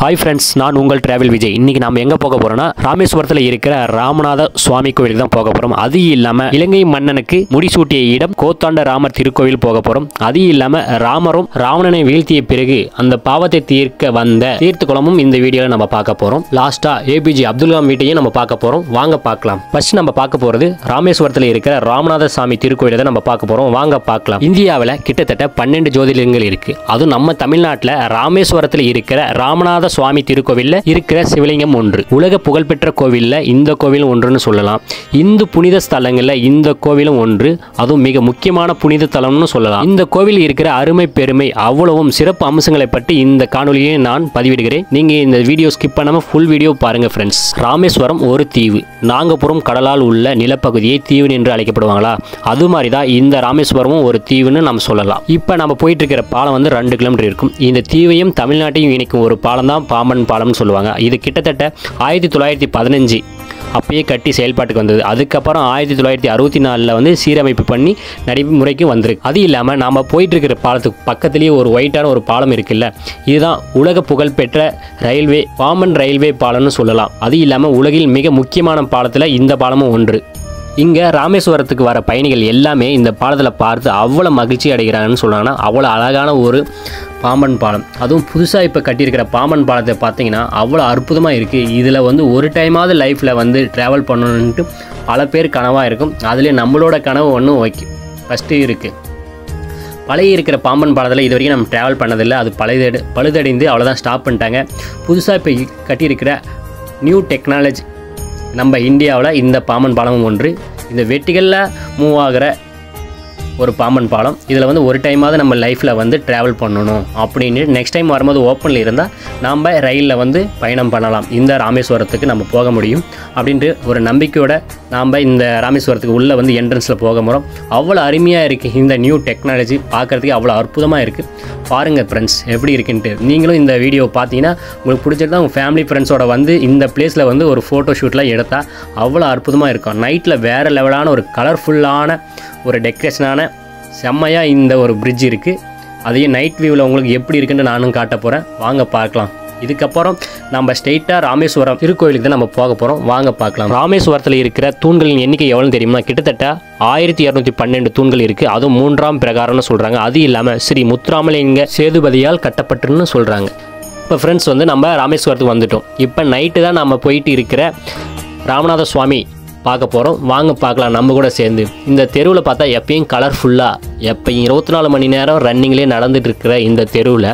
Hi friends நான் உங்கள் travel Vijay இன்னைக்கு நாம எங்க போக போறோம்னா ராமேஸ்வரத்துல இருக்கிற ராமநாத சுவாமி கோவிலுக்கு தான் போக போறோம். அது இல்லாம இலங்கை மன்னனுக்கு முடிசூட்டிய இடம் கோத்தாண்ட ராமர் திருக்கோவில் போக போறோம். அது இல்லாம ராமரும் ராவணனை வீழ்த்திய பிறகு அந்த பாவத்தை தீர்க்க வந்த தீர்த்த குளமும் இந்த வீடியோல நம்ம பார்க்க போறோம். லாஸ்டா ஏபிஜே அப்துல் கலாம் வீட்டையும் நம்ம பார்க்க போறோம். வாங்க பார்க்கலாம். ஃபர்ஸ்ட் நம்ம பார்க்க போறது ராமேஸ்வரத்துல இருக்கிற ராமநாத சாமி திருக்கோவிலை தான் நம்ம பார்க்க போறோம். வாங்க பார்க்கலாம். இந்தியாவில் கிட்டத்தட்ட 12 ஜோதிலிங்கங்கள் இருக்கு. அதுவும் நம்ம தமிழ்நாட்டில் ராமேஸ்வரத்தில் இருக்கிற ராமநாத சுவாமி திருக்கோவில்ல இருக்கிற சிவலிங்கம் ஒன்று. உலக புகழ்பெற்ற கோவில்ல இந்த கோவில் ஒன்றுன்னு சொல்லலாம். இந்து புனித ஸ்தலங்கள்ல இந்த கோவிலும் ஒன்று. அதுவும் மிக முக்கியமான புனித தலம்னு சொல்லலாம். இந்த கோவில் இருக்கிற அருமை பெருமை அவ்வளவும் சிறப்பு அம்சங்களை பற்றி இந்த காணொலியை நான் பதிவிடுகிறேன். நீங்க இந்த வீடியோ ஸ்கிப் பண்ணாம ஃபுல் வீடியோ பாருங்க ஃப்ரெண்ட்ஸ். ராமேஸ்வரம் ஒரு தீவு. நாகபுரம் கடலால் உள்ள நிலப்பகுதியை தீவு என்று அழைக்கப்படுவாங்களா, அது மாதிரி தான் இந்த ராமேஸ்வரமும் ஒரு தீவுன்னு நம்ம சொல்லலாம். இப்போ நம்ம போயிட்டு இருக்கிற பாலம் வந்து 2 கிலோமீட்டர் இருக்கும். இந்த தீவையும் தமிழ்நாட்டையும் இணைக்கும் ஒரு பாலம் தான் பாம்பன் பாலம்னு சொல்லுவாங்க. இது கிட்டத்தட்ட 1915 அப்பயே கட்டி செயல்பாட்டுக்கு வந்தது. அதுக்கப்புறம் 1964 வந்து சீரமைப்பு பண்ணி நடைமுறைக்கு வந்திருக்கு. அது இல்லாமல் நாம் போயிட்டு இருக்கிற பாலத்துக்கு பக்கத்துலேயே ஒரு ஒயிட்டான ஒரு பாலம் இருக்குல்ல, இதுதான் உலக புகழ்பெற்ற ரயில்வே பாம்பன் ரயில்வே பாலம்னு சொல்லலாம். அது இல்லாமல் உலகில் மிக முக்கியமான பாலத்தில் இந்த பாலமும் ஒன்று. இங்கே ராமேஸ்வரத்துக்கு வர பயணிகள் எல்லாமே இந்த பாலத்தில் பார்த்து அவ்வளோ மகிழ்ச்சி அடைகிறாங்கன்னு சொல்கிறாங்கன்னா, அவ்வளோ அழகான ஒரு பாம்பன் பாலம். அதுவும் புதுசாக இப்போ கட்டியிருக்கிற பாம்பன் பாலத்தை பார்த்தீங்கன்னா அவ்வளோ அற்புதமாக இருக்குது. இதில் வந்து ஒரு டைமாவது லைஃப்பில் வந்து ட்ராவல் பண்ணணுன்ட்டு பல பேர் கனவாக இருக்கும். அதுலேயே நம்மளோட கனவு ஒன்றும் ஃபஸ்ட்டு இருக்குது. பழைய இருக்கிற பாம்பன் பாலத்தில் இது வரைக்கும் நம்ம ட்ராவல் பண்ணதில்லை. அது பழுதடைந்து அவ்வளோதான் ஸ்டாப் பண்ணிட்டாங்க. புதுசாக இப்போ கட்டியிருக்கிற நியூ டெக்னாலஜி நம்ம இந்தியாவில் இந்த பாம்பன் பாலமும் ஒன்று. இந்த வெட்டிகளில் மூவ் ஆகிற ஒரு பாம்பன் பாலம். இதில் வந்து ஒரு டைமாவது நம்ம லைஃப்பில் வந்து ட்ராவல் பண்ணணும் அப்படின்னு நெக்ஸ்ட் டைம் வரும்போது ஓப்பனில் இருந்தால் நாம் ரயிலில் வந்து பயணம் பண்ணலாம். இந்த ராமேஸ்வரத்துக்கு நம்ம போக முடியும் அப்படின்ட்டு ஒரு நம்பிக்கையோட நாம் இந்த ராமேஸ்வரத்துக்கு உள்ளே வந்து என்ட்ரன்ஸில் போக போகிறோம். அவ்வளோ அருமையாக இருக்குது இந்த நியூ டெக்னாலஜி. பார்க்குறதுக்கு அவ்வளோ அற்புதமாக இருக்குது. பாருங்கள் ஃப்ரெண்ட்ஸ் எப்படி இருக்குன்ட்டு. நீங்களும் இந்த வீடியோ பார்த்தீங்கன்னா உங்களுக்கு பிடிச்சிருந்தா உங்கள் ஃபேமிலி ஃப்ரெண்ட்ஸோட வந்து இந்த பிளேஸில் வந்து ஒரு ஃபோட்டோ ஷூட்லாம் எடுத்தால் அவ்வளோ அற்புதமாக இருக்கும். நைட்டில் வேறு லெவலான ஒரு கலர்ஃபுல்லான ஒரு டெக்கரேஷனான செம்மையாக இந்த ஒரு பிரிட்ஜ் இருக்குது. அதையும் நைட் வியூவில் உங்களுக்கு எப்படி இருக்குன்னு நானும் காட்ட போகிறேன். வாங்க பார்க்கலாம். இதுக்கப்புறம் நம்ம ஸ்ட்ரெயிட்டாக ராமேஸ்வரம் திருக்கோயிலுக்கு தான் நம்ம போக போகிறோம். வாங்க பார்க்கலாம். ராமேஸ்வரத்தில் இருக்கிற தூண்களின் எண்ணிக்கை எவ்வளோன்னு தெரியுமா? கிட்டத்தட்ட 1212 தூண்கள் இருக்குது. அதுவும் 3ஆம் பிரகாரம்னு சொல்கிறாங்க. அது இல்லாமல் ஸ்ரீ முத்துராமலிங்க சேதுபதியால் கட்டப்பட்டுன்னு சொல்கிறாங்க. இப்போ ஃப்ரெண்ட்ஸ் வந்து நம்ம ராமேஸ்வரத்துக்கு வந்துட்டோம். இப்போ நைட்டு தான் நம்ம போயிட்டு இருக்கிற ராமநாத சுவாமி பார்க்க போகிறோம். வாங்க பார்க்கலாம் நம்ம கூட சேர்ந்து. இந்த தெருவில் பார்த்தா எப்பயும் கலர்ஃபுல்லாக எப்பயும் 24 மணி நேரம் ரன்னிங்லேயே நடந்துட்டு இருக்கிற இந்த தெருவில்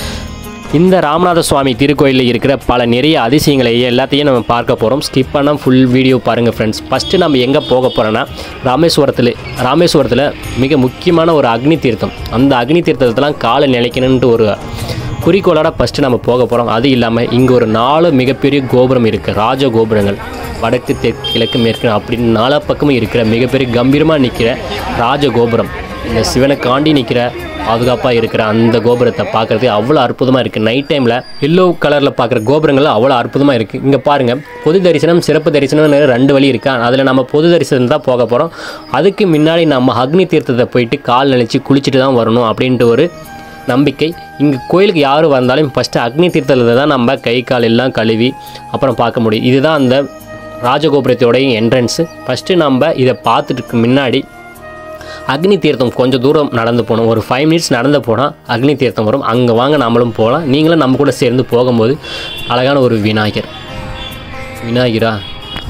இந்த ராமநாத சுவாமி திருக்கோயிலில் இருக்கிற நிறைய அதிசயங்களை எல்லாத்தையும் நம்ம பார்க்க போகிறோம். ஸ்கிப் பண்ணால் ஃபுல் வீடியோ பாருங்கள் ஃப்ரெண்ட்ஸ். ஃபஸ்ட்டு நம்ம எங்கே போக போகிறோன்னா ராமேஸ்வரத்தில் மிக முக்கியமான ஒரு அக்னி தீர்த்தம். அந்த அக்னி தீர்த்தத்தெல்லாம் காலை நிலைக்கணுன்ட்டு ஒரு குறிக்கோளோட ஃபஸ்ட்டு நம்ம போக போகிறோம். அது இல்லாமல் இங்கே ஒரு 4 மிகப்பெரிய கோபுரம் இருக்குது. ராஜ கோபுரங்கள் வடக்கு தெற்கு கிழக்கு மேற்கு அப்படின்னு 4 பக்கமும் இருக்கிற மிகப்பெரிய கம்பீரமாக நிற்கிற ராஜ கோபுரம். இந்த சிவனை காண்டி நிற்கிற பாதுகாப்பாக இருக்கிற அந்த கோபுரத்தை பார்க்குறதுக்கு அவ்வளோ அற்புதமாக இருக்குது. நைட் டைமில் எல்லோ கலரில் பார்க்குற கோபுரங்கள் அவ்வளோ அற்புதமாக இருக்குது. இங்கே பாருங்கள், பொது தரிசனம் சிறப்பு தரிசனம்னு 2 வழி இருக்கா. அதில் நம்ம பொது தரிசனம் தான் போக போகிறோம். அதுக்கு முன்னாடி நம்ம அக்னி தீர்த்தத்தை போயிட்டு கால் நினச்சி குளிச்சுட்டு தான் வரணும் அப்படின்ட்டு ஒரு நம்பிக்கை. இங்கே கோயிலுக்கு யார் வந்தாலும் ஃபஸ்ட்டு அக்னி தீர்த்தத்தில் தான் நம்ம கை கால் எல்லாம் கழுவி அப்புறம் பார்க்க முடியும். இதுதான் அந்த ராஜகோபுரத்தோடைய என்ட்ரன்ஸு. ஃபஸ்ட்டு நம்ம இதை பார்த்துட்டு முன்னாடி அக்னி தீர்த்தம் கொஞ்சம் தூரம் நடந்து போகணும். ஒரு 5 மினிட்ஸ் நடந்து போனால் அக்னி தீர்த்தம் வரும். அங்கே வாங்க நம்மளும் போகலாம். நீங்களும் நம்ம கூட சேர்ந்து போகும்போது அழகான ஒரு விநாயகரா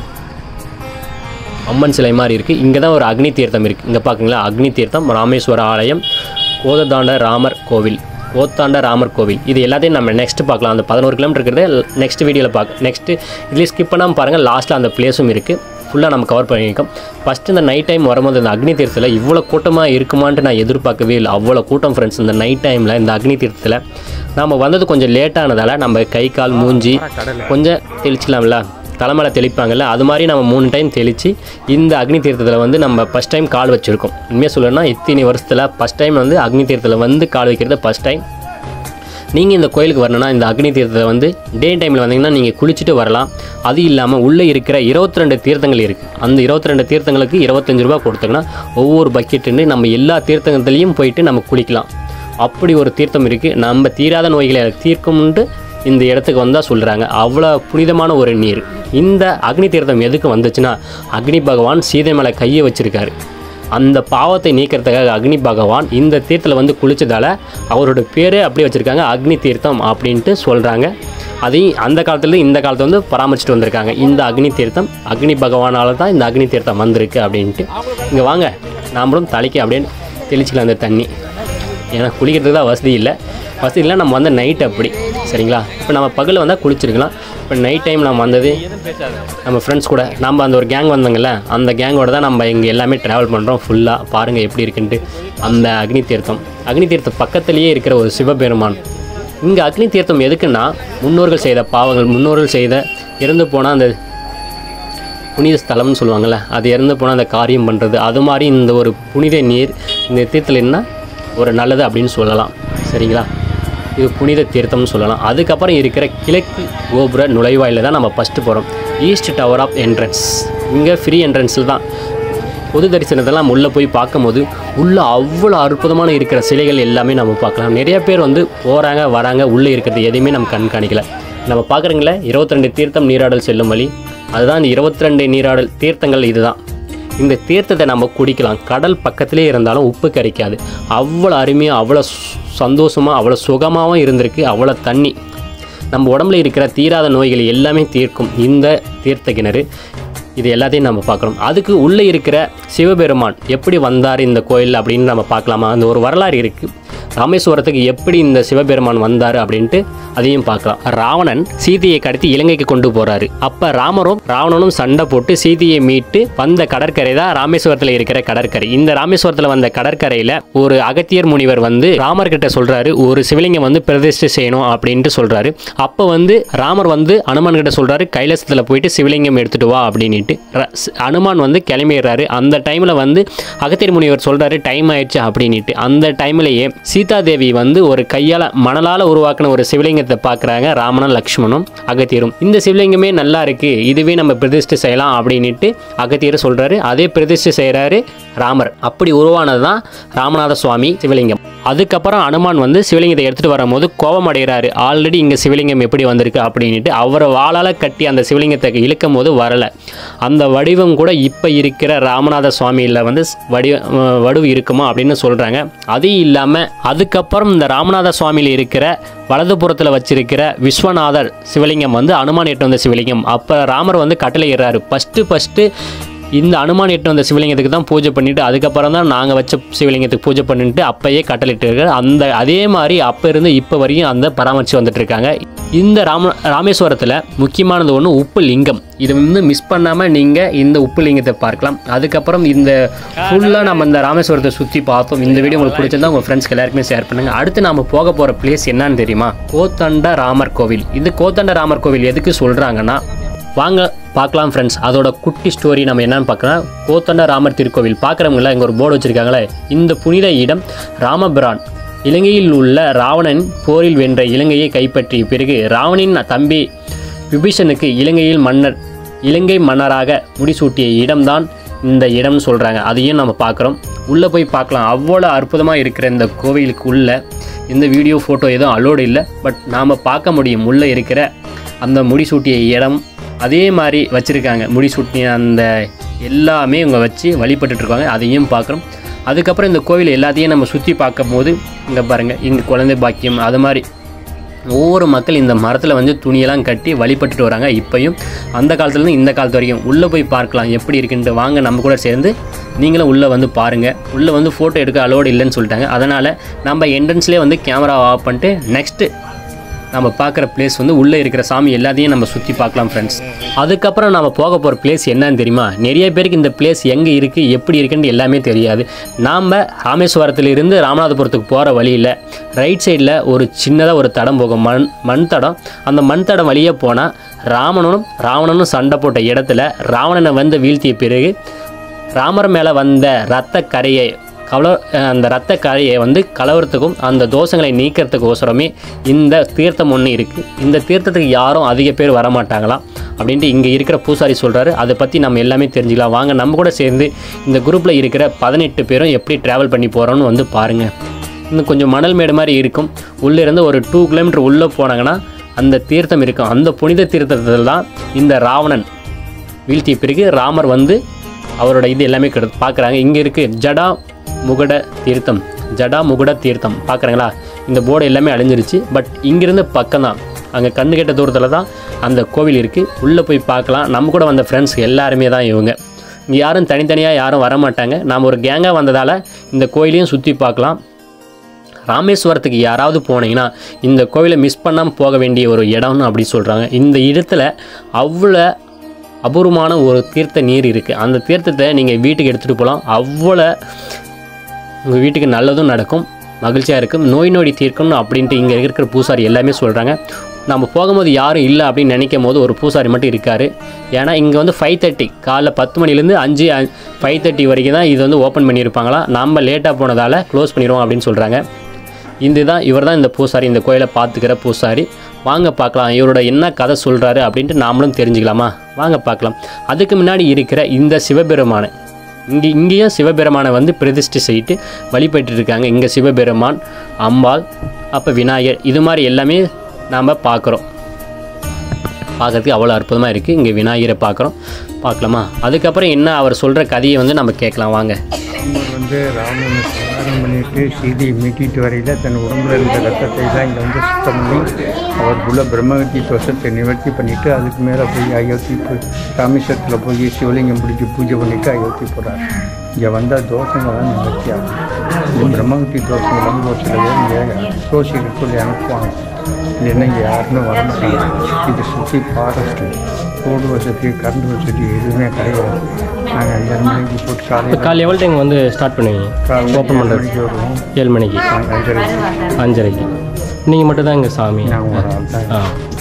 அம்மன் சிலை மாதிரி இருக்குது. இங்கே தான் ஒரு அக்னி தீர்த்தம் இருக்குது. இங்கே பார்க்குங்களா, அக்னி தீர்த்தம் ராமேஸ்வர ஆலயம் கோத்தாண்ட ராமர் கோவில். இது எல்லாத்தையும் நம்ம நெக்ஸ்ட்டு பார்க்கலாம். அந்த 11 கிலோமீட்டர் இருக்கிறது நெக்ஸ்ட் வீடியோவில் நெக்ஸ்ட்டு இதுலேயே ஸ்கிப் பண்ணாமல் பாருங்கள். லாஸ்ட்டில் அந்த பிளேஸும் இருக்குது. ஃபுல்லாக நம்ம கவர் பண்ணியிருக்கோம். ஃபஸ்ட்டு இந்த நைட் டைம் வரும்போது இந்த அக்னி தீர்த்தத்தில் இவ்வளோ கூட்டமாக இருக்குமான்ட்டு நான் எதிர்பார்க்கவே இல்லை. அவ்வளோ கூட்டம் ஃப்ரெண்ட்ஸ். இந்த நைட் டைமில் இந்த அக்னி தீர்த்தத்தில் நம்ம வந்தது கொஞ்சம் லேட்டானதால் நம்ம கை கால் மூஞ்சி கொஞ்சம் தெளிச்சிக்கலாம்ல, தலைமையில் தெளிப்பாங்கள்ல, அது மாதிரி நம்ம 3 டைம் தெளித்து இந்த அக்னி தீர்த்தத்தில் வந்து நம்ம ஃபஸ்ட் டைம் கால் வச்சுருக்கோம். உண்மையாக சொல்லணும்னா இத்தனை வருஷத்தில் ஃபஸ்ட் டைம் வந்து அக்னி தீர்த்தத்தில் வந்து கால் வைக்கிறது ஃபஸ்ட் டைம். நீங்கள் இந்த கோயிலுக்கு வரணும்னா இந்த அக்னி தீர்த்தத்தை வந்து டே டைமில் வந்தீங்கன்னா நீங்கள் குளிச்சுட்டு வரலாம். அது இல்லாமல் உள்ளே இருக்கிற 22 தீர்த்தங்கள் இருக்குது. அந்த 22 தீர்த்தங்களுக்கு 25 ரூபா கொடுத்தோங்கன்னா ஒவ்வொரு பக்கெட்டுன்னு நம்ம எல்லா தீர்த்தங்கள்லேயும் போயிட்டு நம்ம குளிக்கலாம். அப்படி ஒரு தீர்த்தம் இருக்குது. நம்ம தீராத நோய்களை தீர்க்கும்ன்ட்டு இந்த இடத்துக்கு வந்தால் சொல்கிறாங்க. அவ்வளோ புனிதமான ஒரு நீர். இந்த அக்னி தீர்த்தம் எதுக்கு வந்துச்சுன்னா, அக்னி பகவான் சீதை மேலே கையை வச்சுருக்காரு. அந்த பாவத்தை நீக்கிறதுக்காக அக்னி பகவான் இந்த தீர்த்தத்தில் வந்து குளித்ததால் அவரோட பேரே அப்படியே வச்சுருக்காங்க, அக்னி தீர்த்தம் அப்படின்ட்டு சொல்கிறாங்க. அதையும் அந்த காலத்துலேருந்து இந்த காலத்தை வந்து பராமரிச்சுட்டு வந்திருக்காங்க. இந்த அக்னி தீர்த்தம் அக்னி பகவானால் தான் இந்த அக்னி தீர்த்தம் வந்திருக்கு அப்படின்ட்டு. இங்கே வாங்க, நாமளும் தலைக்கு அப்படின்னு தெளிச்சிக்கலாம் அந்த தண்ணி. ஏன்னா குளிக்கிறதுக்கு தான் வசதி இல்லை, நம்ம வந்து நைட் அப்படி சரிங்களா. இப்போ நம்ம பகலில் வந்தால் குளிச்சிருக்கலாம். இப்போ நைட் டைம் நம்ம வந்தது நம்ம ஃப்ரெண்ட்ஸ் கூட, நம்ம அந்த ஒரு கேங் வந்தோங்கள்ல, அந்த கேங்கோட தான் நம்ம இங்கே எல்லாமே ட்ராவல் பண்ணுறோம் ஃபுல்லாக. பாருங்கள் எப்படி இருக்குன்ட்டு. அந்த அக்னி தீர்த்தம் பக்கத்துலேயே இருக்கிற ஒரு சிவபெருமான். இங்கே அக்னி தீர்த்தம் எதுக்குன்னா, முன்னோர்கள் செய்த பாவங்கள், முன்னோர்கள் செய்த இறந்து போனால் அந்த புனித ஸ்தலம்னு சொல்லுவாங்கள்ல, அது இறந்து போனால் அந்த காரியம் பண்ணுறது, அது மாதிரி இந்த ஒரு புனித நீர் இந்த தீர்த்தத்தில் என்ன ஒரு நல்லது அப்படின்னு சொல்லலாம் சரிங்களா. இது புனித தீர்த்தம்னு சொல்லலாம். அதுக்கப்புறம் இருக்கிற கிழக்கு கோபுர நுழைவாயில் தான் நம்ம ஃபஸ்ட்டு போகிறோம். East tower of entrance. இங்கே ஃப்ரீ என்ட்ரன்ஸில் தான் பொது தரிசனத்தெல்லாம் உள்ளே போய் பார்க்கும்போது உள்ளே அவ்வளோ அற்புதமான இருக்கிற சிலைகள் எல்லாமே நம்ம பார்க்கலாம். நிறைய பேர் வந்து போகிறாங்க வராங்க, உள்ளே இருக்கிறது எதையுமே நம்ம கண்காணிக்கல. நம்ம பார்க்குறீங்களே 22 தீர்த்தம் நீராடல் செல்லும் வழி, அதுதான் இந்த 22 நீராடல் தீர்த்தங்கள். இதுதான் இந்த தீர்த்தத்தை நம்ம குடிக்கலாம். கடல் பக்கத்திலே இருந்தாலும் உப்பு கரிக்காது. அவ்வளோ அருமையாக, அவ்வளோ சந்தோஷமாக, அவ்வளோ சுகமாகவும் இருந்திருக்கு. அவ்வளோ தண்ணி நம்ம உடம்புல இருக்கிற தீராத நோய்கள் எல்லாமே தீர்க்கும் இந்த தீர்த்த கிணறு. இது எல்லாத்தையும் நம்ம பார்க்குறோம். அதுக்கு உள்ளே இருக்கிற சிவபெருமான் எப்படி வந்தார் இந்த கோயில் அப்படின்னு நம்ம பார்க்கலாமா. அந்த ஒரு வரலாறு இருக்குது. ராமேஸ்வரத்துக்கு எப்படி இந்த சிவபெருமான் வந்தார் அப்படின்ட்டு அதையும் பார்க்கலாம். ராவணன் சீதையை கடத்தி இலங்கைக்கு கொண்டு போகிறாரு. அப்போ ராவணனும் சண்டை போட்டு சீதையை மீட்டு வந்த கடற்கரை தான் ராமேஸ்வரத்தில் இருக்கிற கடற்கரை. இந்த ராமேஸ்வரத்தில் வந்த கடற்கரையில் ஒரு அகத்தியர் முனிவர் வந்து ராமர்கிட்ட சொல்கிறாரு, ஒரு சிவலிங்கம் வந்து பிரதிஷ்டை செய்யணும் அப்படின்ட்டு சொல்கிறாரு. அப்போ வந்து ராமர் வந்து அனுமான் கிட்ட சொல்கிறாரு, கைலாசத்தில் போயிட்டு சிவலிங்கம் எடுத்துட்டு வா அப்படின்ட்டு. அனுமான் வந்து கிளம்பிடுறாரு. அந்த டைமில் வந்து அகத்தியர் முனிவர் சொல்கிறாரு, டைம் ஆயிடுச்சு அப்படின்ட்டு. அந்த டைம்லேயே சீதாதேவி வந்து ஒரு கையால் மணலால் உருவாக்கின ஒரு சிவலிங்கத்தை பார்க்குறாங்க. ராமனும் லக்ஷ்மணும் அகத்தியரும். இந்த சிவலிங்கமே நல்லா இருக்குது, இதுவே நம்ம பிரதிஷ்டை செய்யலாம் அப்படின்ட்டு அகத்தியர் சொல்கிறாரு. அதே பிரதிஷ்டை செய்கிறாரு ராமர். அப்படி உருவானது தான் ராமநாத சுவாமி சிவலிங்கம். அதுக்கப்புறம் அனுமான் வந்து சிவலிங்கத்தை எடுத்துகிட்டு வரும்போது கோபம் அடைகிறாரு. ஆல்ரெடி இங்கே சிவலிங்கம் எப்படி வந்திருக்கு அப்படின்ட்டு. அவரை வாளால் கட்டி அந்த சிவலிங்கத்தை இழுக்கும் போது வரலை. அந்த வடிவம் கூட இப்போ இருக்கிற ராமநாத சுவாமியில் வந்து வடிவு இருக்குமா அப்படின்னு சொல்கிறாங்க. அது இல்லாமல் அதுக்கப்புறம் இந்த ராமநாத சுவாமியில் இருக்கிற வலதுபுறத்தில் வச்சிருக்கிற விஸ்வநாதர் சிவலிங்கம் வந்து அனுமான் எட்டு வந்த சிவலிங்கம். அப்போ ராமர் வந்து கட்டளையிடுறாரு, ஃபஸ்ட்டு இந்த அனுமான் எட்டு வந்த சிவலிங்கத்துக்கு தான் பூஜை பண்ணிவிட்டு அதுக்கப்புறம் தான் நாங்கள் வச்ச சிவலிங்கத்துக்கு பூஜை பண்ணிட்டு அப்பயே கட்டளையிட்டிருக்காரு. அதே மாதிரி அப்போ இருந்து இப்போ வரையும் அந்த பராமரித்து வந்துட்டு இருக்காங்க. இந்த ராமேஸ்வரத்தில் முக்கியமானது ஒன்று உப்பு லிங்கம். இதை வந்து மிஸ் பண்ணாமல் நீங்கள் இந்த உப்பு லிங்கத்தை பார்க்கலாம். அதுக்கப்புறம் இந்த ஃபுல்லாக நம்ம இந்த ராமேஸ்வரத்தை சுற்றி பார்த்தோம். இந்த வீடியோ உங்களுக்கு பிடிச்சிருந்தா உங்கள் ஃப்ரெண்ட்ஸ்க்கு எல்லாருக்குமே ஷேர் பண்ணுங்கள். அடுத்து நம்ம போக போகிற பிளேஸ் என்னன்னு தெரியுமா? கோத்தண்ட ராமர் கோவில். இது கோத்தண்ட ராமர் கோவில் எதுக்கு சொல்கிறாங்கன்னா, வாங்க பார்க்கலாம் ஃப்ரெண்ட்ஸ். அதோட குட்டி ஸ்டோரி நம்ம என்னன்னு பார்க்கலாம். கோத்தண்ட ராமர் திருக்கோவில் பார்க்குறவங்கள இங்கே ஒரு போர்டு வச்சுருக்காங்களே, இந்த புனித இடம் ராமபிரான் இலங்கையில் உள்ள ராவணன் போரில் வென்ற இலங்கையை கைப்பற்றிய பிறகு ராவணின் தம்பி விபீஷனுக்கு இலங்கை மன்னராக முடிசூட்டிய இடம்தான் இந்த இடம்னு சொல்கிறாங்க. அதையும் நம்ம பார்க்குறோம். உள்ளே போய் பார்க்கலாம். அவ்வளோ அற்புதமாக இருக்கிற இந்த கோவிலுக்கு உள்ள இந்த வீடியோ ஃபோட்டோ எதுவும் அலோடு இல்லை. பட் நாம் பார்க்க முடியும் உள்ளே இருக்கிற அந்த முடிசூட்டிய இடம். அதே மாதிரி வச்சுருக்காங்க. முடிசூட்டிய அந்த எல்லாமே இவங்க வச்சு வழிபட்டுருக்காங்க. அதையும் பார்க்குறோம். அதுக்கப்புறம் இந்த கோவில் எல்லாத்தையும் நம்ம சுற்றி பார்க்கும் போது இங்கே பாருங்கள், இங்கே குழந்தை பாக்கியம் அது மாதிரி ஒவ்வொரு மக்கள் இந்த மரத்தில் வந்து துணியெல்லாம் கட்டி வழிபட்டுட்டு வராங்க. இப்போயும் அந்த காலத்துலேருந்து இந்த காலத்து வரைக்கும் உள்ளே போய் பார்க்கலாம் எப்படி இருக்குன்ட்டு. வாங்க நம்ம கூட சேர்ந்து நீங்களும் உள்ளே வந்து பாருங்கள். உள்ளே வந்து ஃபோட்டோ எடுக்க அலோடு இல்லைன்னு சொல்லிட்டாங்க. அதனால் நம்ம என்ட்ரன்ஸ்லேயே வந்து கேமரா ஆஃப் பண்ணிட்டு நெக்ஸ்ட்டு நம்ம பார்க்குற பிளேஸ் வந்து உள்ளே இருக்கிற சாமி எல்லாத்தையும் நம்ம சுற்றி பார்க்கலாம் ஃப்ரெண்ட்ஸ். அதுக்கப்புறம் நம்ம போக போகிற பிளேஸ் என்னன்னு தெரியுமா? நிறைய பேருக்கு இந்த பிளேஸ் எங்கே இருக்குது எப்படி இருக்குன்னு எல்லாமே தெரியாது. நாம் ராமேஸ்வரத்திலிருந்து ராமநாதபுரத்துக்கு போகிற வழியில் ரைட் சைடில் ஒரு சின்னதாக ஒரு தடம் போகும், மண் தடம். அந்த மண் தடம் வழியே போனால் ராவணனும் சண்டை போட்ட இடத்துல ராவணனை வந்து வீழ்த்திய பிறகு ராமர் மேலே வந்த அந்த இரத்த கரையை வந்து கலவரத்துக்கும் அந்த தோஷங்களை நீக்கிறதுக்கோசரமே இந்த தீர்த்தம் ஒன்று இருக்குது. இந்த தீர்த்தத்துக்கு யாரும் அதிக பேர் வரமாட்டாங்களாம் அப்படின்ட்டு இங்கே இருக்கிற பூசாரி சொல்கிறாரு. அதை பற்றி நம்ம எல்லாமே தெரிஞ்சுக்கலாம். வாங்க நம்ம கூட சேர்ந்து இந்த குரூப்பில் இருக்கிற 18 பேரும் எப்படி ட்ராவல் பண்ணி போகிறோன்னு வந்து பாருங்கள். இன்னும் கொஞ்சம் மணல் மேடு மாதிரி இருக்கும். உள்ளே இருந்து ஒரு 2 கிலோமீட்டர் உள்ளே போனாங்கன்னா அந்த தீர்த்தம் இருக்கும். அந்த புனித தீர்த்தத்தில் தான் இந்த ராவணன் வீழ்த்திய பிறகு ராமர் வந்து அவரோட இது எல்லாமே பார்க்குறாங்க. இங்கே இருக்குது ஜடாமுகுட தீர்த்தம் பார்க்குறாங்களா? இந்த போர்டு எல்லாமே அழிஞ்சிருச்சு. பட் இங்கேருந்து பக்கம் தான், அங்கே கண்ணு கெட்ட தூரத்தில் தான் அந்த கோவில் இருக்குது. உள்ளே போய் பார்க்கலாம். நம்ம கூட வந்த ஃப்ரெண்ட்ஸ் எல்லாருமே தான் இவங்க. இங்கே யாரும் தனித்தனியாக யாரும் வரமாட்டாங்க. நாம் ஒரு கேங்காக வந்ததால் இந்த கோயிலையும் சுற்றி பார்க்கலாம். ராமேஸ்வரத்துக்கு யாராவது போனீங்கன்னா இந்த கோவிலை மிஸ் பண்ணாமல் போக வேண்டிய ஒரு இடம்னு அப்படி சொல்கிறாங்க. இந்த இடத்துல அவ்வளோ அபூர்வமான ஒரு தீர்த்த நீர் இருக்குது. அந்த தீர்த்தத்தை நீங்கள் வீட்டுக்கு எடுத்துகிட்டு போகலாம். அவ்வளோ உங்கள் வீட்டுக்கு நல்லதும் நடக்கும், மகிழ்ச்சியாக இருக்கும், நோய் நொடி தீர்க்கணும் அப்படின்ட்டு இங்கே இருக்கிற பூசாரி எல்லாமே சொல்கிறாங்க. நம்ம போகும்போது யாரும் இல்லை அப்படின்னு நினைக்கும் போது ஒரு பூசாரி மட்டும் இருக்கார். ஏன்னா இங்கே வந்து 5:30 காலைல 10 மணிலேருந்து 5:30 வரைக்கும் தான் இது வந்து ஓப்பன் பண்ணியிருப்பாங்களா. நம்ம லேட்டாக போனதால் க்ளோஸ் பண்ணிடுவோம் அப்படின்னு சொல்கிறாங்க. இவர் தான் இந்த பூசாரி, இந்த கோயிலை பார்த்துக்கிற பூசாரி. வாங்க பார்க்கலாம் இவரோட என்ன கதை சொல்கிறாரு அப்படின்ட்டு நாமளும் தெரிஞ்சுக்கலாமா? வாங்க பார்க்கலாம். அதுக்கு முன்னாடி இருக்கிற இந்த சிவபெருமானை இங்கேயும் சிவபெருமானை வந்து பிரதிஷ்டை செய்யிட்டு வழிபட்டு இருக்காங்க. இங்கே சிவபெருமான், அம்பாள், அப்போ விநாயகர், இது மாதிரி எல்லாமே நாம் பார்க்குறோம். பார்க்குறதுக்கு அவ்வளோ அற்புதமாக இருக்குது. இங்கே விநாயகரை பார்க்கலாமா? அதுக்கப்புறம் என்ன அவர் சொல்கிற கதையை வந்து நம்ம கேட்கலாம் வாங்க. ராமர் வந்து ராமனை சமாதானம் பண்ணிட்டு சீதையை மீட்டிட்டு வரையில் தன் உடம்புல இருந்த ரத்தத்தை தான் இங்கே வந்து சுத்தம் பண்ணி அவருக்குள்ள பிரம்மகத்தி தோஷத்தை நிவர்த்தி பண்ணிவிட்டு அதுக்கு மேலே போய் அயோத்தி ராமேஸ்வரத்தில் போய் சிவலிங்கம் பிடிச்சி பூஜை பண்ணிவிட்டு அயோத்தி போகிறார். இங்கே வந்தால் தோஷங்கள்லாம் நிவர்த்தி ஆகும். இந்த பிரம்மகத்தி தோஷங்கள் வந்து ஒரு சில பேர் இங்கே சோசியலுக்குள்ளே அனுப்புவாங்க. இல்லைன்னா இங்கே யாருமே வர மாட்டாங்க. இது சுற்றி ஃபாரஸ்ட்டு, ரோடு வசதி, கரண்ட் வசதி எதுவுமே கிடையாது. நாங்கள் 5:30 மணிக்கு போட்டு காலையில் எவ்வளோ டைம் வந்து ஸ்டார்ட் பண்ணுவீங்க? ஓப்பன் பண்ணுறது 7 மணிக்கு, 5:30. நீங்கள் மட்டும் தான் இங்கே சாமி? நாங்கள் ஒரு ஆள் தான்.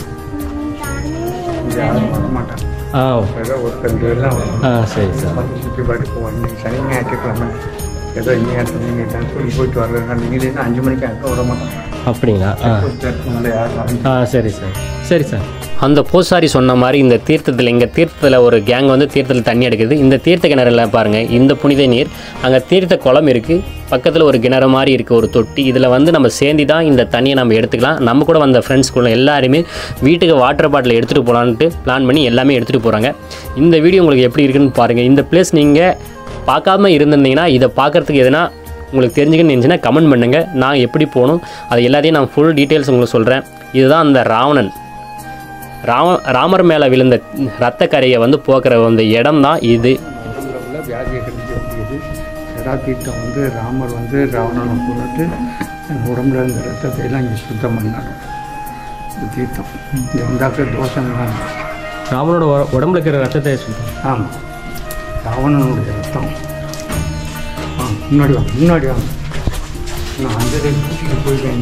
இங்கே யாரும் வரமாட்டாங்க. ஏதோ ஒரு 2 பேர்லாம் வரும். சரி சார். சுற்றி பாட்டுக்கு இன்னைக்கு சனி ஞாயிற்றுக்கிழமை ஏதோ இன்னும் சொன்னீங்கன்னு சொல்லி போயிட்டு வரலன்னா நீங்களே 5 மணிக்கு அங்கே விட மாட்டோம். அப்படிங்களா? சரி சார். சரி சார். அந்த பூசாரி சொன்ன மாதிரி இந்த தீர்த்தத்தில் ஒரு கேங் வந்து தீர்த்தத்தில் தண்ணி எடுக்குது. இந்த தீர்த்த கிணறுல பாருங்கள், இந்த புனித நீர், அங்கே தீர்த்த குளம் இருக்குது, பக்கத்தில் ஒரு கிணறு மாதிரி இருக்குது, ஒரு தொட்டி. இதில் வந்து நம்ம சேர்ந்து தான் இந்த தண்ணியை நம்ம எடுத்துக்கலாம். நம்ம கூட வந்த ஃப்ரெண்ட்ஸ்குள்ள எல்லாருமே வீட்டுக்கு வாட்டர் பாட்டில் எடுத்துகிட்டு போகலான்ட்டு பிளான் பண்ணி எல்லாமே எடுத்துகிட்டு போகிறாங்க. இந்த வீடியோ உங்களுக்கு எப்படி இருக்குன்னு பாருங்கள். இந்த பிளேஸ் நீங்கள் பார்க்காம இருந்திருந்தீங்கன்னா இதை பார்க்குறதுக்கு எதுனா உங்களுக்கு தெரிஞ்சுக்கணும்னு நினச்சின்னா கமெண்ட் பண்ணுங்கள். நான் எப்படி போகணும் அது எல்லாத்தையும் நான் ஃபுல் டீட்டெயில்ஸ் உங்களுக்கு சொல்கிறேன். இதுதான் அந்த ராமர் மேலே விழுந்த ரத்த கரையை வந்து போக்குற அந்த இடம் தான் இது. உள்ள வியாதியை கழிக்கக்கூடியது ஜடா தீர்த்தம் வந்து ராமர் வந்து ராவணனை போட்டு உடம்புல இருந்த ரத்தத்தை எல்லாம் இங்கே சுத்தம் பண்ணார். இந்த தீர்த்தம் இங்கே வந்தாக்க தோஷம்லாம் ராமனோட உடம்புல இருக்கிற ரத்தத்தை சுத்தம். ஆமாம், ராவணனுடைய ரத்தம். முன்னாடி வாங்க. நான் அந்த கூட்டிகிட்டு போயிட்டேன்.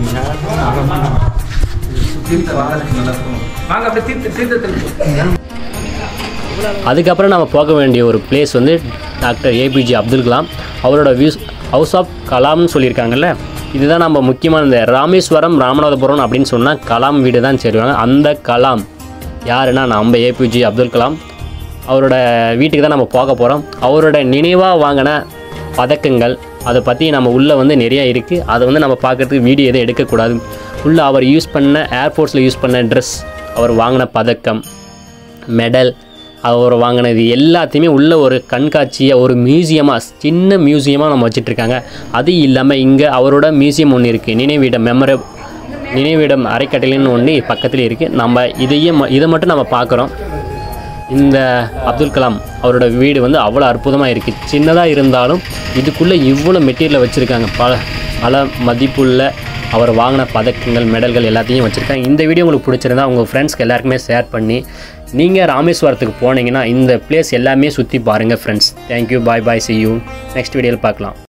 அதுக்கப்புறம் நம்ம போக வேண்டிய ஒரு பிளேஸ் வந்து டாக்டர் APJ அப்துல் கலாம் அவரோட ஹவுஸ் ஆஃப் கலாம்னு சொல்லியிருக்காங்கல்ல. இதுதான் நம்ம முக்கியமான இந்த ராமேஸ்வரம் ராமநாதபுரம் அப்படின்னு சொன்னால் கலாம் வீடு தான் சேருவாங்க. அந்த கலாம் யாருன்னா நம்ம APJ அப்துல் கலாம் அவரோட வீட்டுக்கு தான் நம்ம போக போகிறோம். அவரோட நினைவாக வாங்கின பதக்கங்கள் அதை பற்றி நம்ம உள்ளே வந்து நிறையா இருக்குது. அதை வந்து நம்ம பார்க்குறதுக்கு வீடியோ எதுவும் எடுக்கக்கூடாது. உள்ளே அவர் யூஸ் பண்ண ஏர்ஃபோர்ஸில் யூஸ் பண்ண ட்ரெஸ், அவர் வாங்கின பதக்கம், மெடல், அவர் வாங்கினது எல்லாத்தையுமே உள்ள ஒரு கண்காட்சியாக ஒரு மியூசியமாக, சின்ன மியூசியமாக நம்ம வச்சிட்ருக்காங்க. அது இல்லாமல் இங்கே அவரோட மியூசியம் ஒன்று இருக்குது, நினைவிடம் அரைக்கட்டளைன்னு ஒன்று பக்கத்தில் இருக்குது. நம்ம இதை மட்டும் நம்ம பார்க்குறோம். இந்த அப்துல் கலாம் அவரோட வீடு வந்து அவ்வளோ அற்புதமாக இருக்குது. சின்னதாக இருந்தாலும் இதுக்குள்ளே இவ்வளோ மெட்டீரியலை வச்சுருக்காங்க. பல மதிப்புள்ள அவர் வாங்கின பதக்கங்கள், மெடல்கள் எல்லாத்தையும் வச்சுருக்காங்க. இந்த வீடியோ உங்களுக்கு பிடிச்சிருந்தா உங்கள் ஃப்ரெண்ட்ஸ்க்கு எல்லாருக்குமே ஷேர் பண்ணி, நீங்கள் ராமேஸ்வரத்துக்கு போனீங்கன்னா இந்த பிளேஸ் எல்லாமே சுற்றி பாருங்கள் friends. Thank you, bye, see you. Next வீடியோவில் பார்க்கலாம்.